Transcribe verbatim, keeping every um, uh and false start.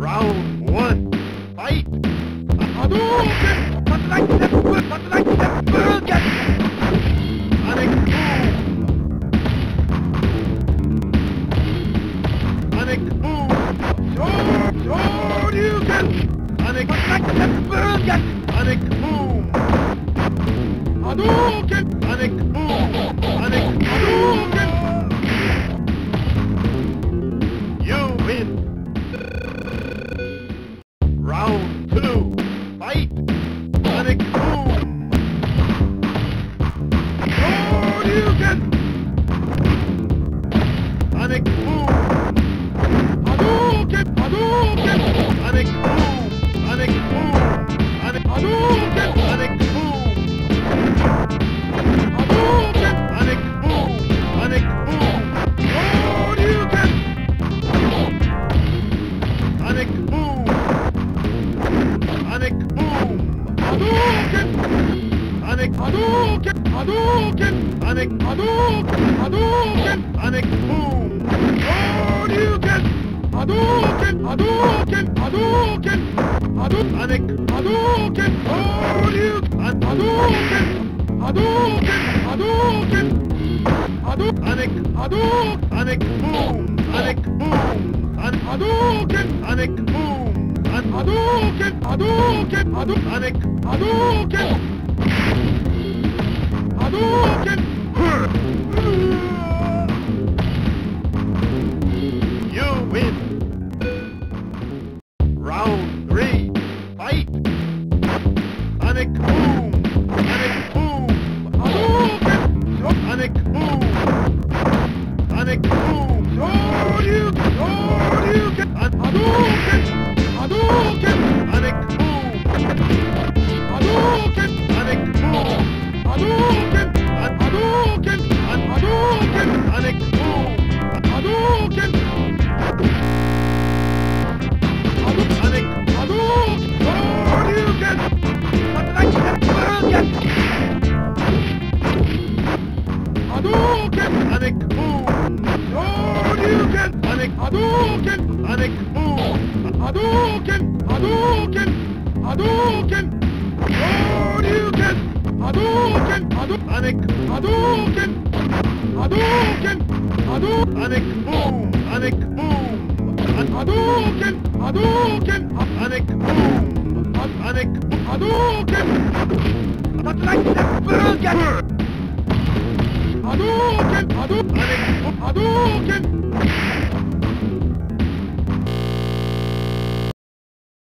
Round one, fight! Hadouken! Wat lijkt het? Wat lijkt het? Burger! Sonic boom! Sonic boom! Shoryuken! Sonic, Wat lijkt het? Burger! Sonic boom! Hadouken! Sonic boom! Sonic Hadouken! You win! Round two, fight! Sonic boom! Shoryuken! Sonic boom! Hadouken! Hadouken! Sonic boom! Sonic boom! Sonic Hadouken! Sonic boom! Hadouken! Sonic boom! Sonic boom! Shoryuken! Sonic boom! Sonic boom! Hadouken! Sonic Hadouken! Hadouken! Sonic Hadouken! Hadouken! Sonic boom! Shoryuken! Hadouken! Hadouken! Hadouken! Hadouken! Sonic Hadouken! Shoryuken! Hadouken! Hadouken! Hadouken! Hadouken! Sonic Hadouken! Sonic boom! Sonic boom! Sonic Hadouken! Sonic boom! Sonic Hadouken! Hadouken! Hadouken! Sonic Hadouken! Hadouken! You win! Round three, fight! Sonic boom! Sonic boom! Hadouken! Sonic boom! Sonic boom! Shoryuken! Shoryuken! Hadouken! Hadouken! Sonic boom! Hadouken! Sonic boom! Hadouken! Hadouken! Hadouken! Sonic boom! Hadouken! Sonic Hadouken! Shoryuken! Wat lijkt het? Burger! Hadouken! Sonic boom! Shoryuken! Sonic Hadouken! Sonic boom! Hadouken! Hadouken! Hadouken! Shoryuken! Hadouken! Hadouken! Sonic Hadouken! Hadouken! Hadouken! Sonic boom! Sonic boom! Hadouken! Hadouken! Sonic boom! Sonic Hadouken! Wat lijkt het? Burger! Hadouken! Hadouken! Sonic Hadouken!